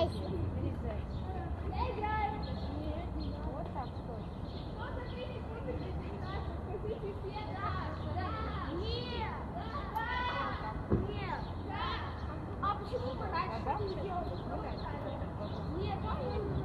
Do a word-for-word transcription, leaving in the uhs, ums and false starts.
Пересядь. Я играю. Вот так, стой. Кто захотит купить презентацию? Скажите все да. Да. Нет. Да. Нет. Да. А почему мы раньше не делали? Нет, он не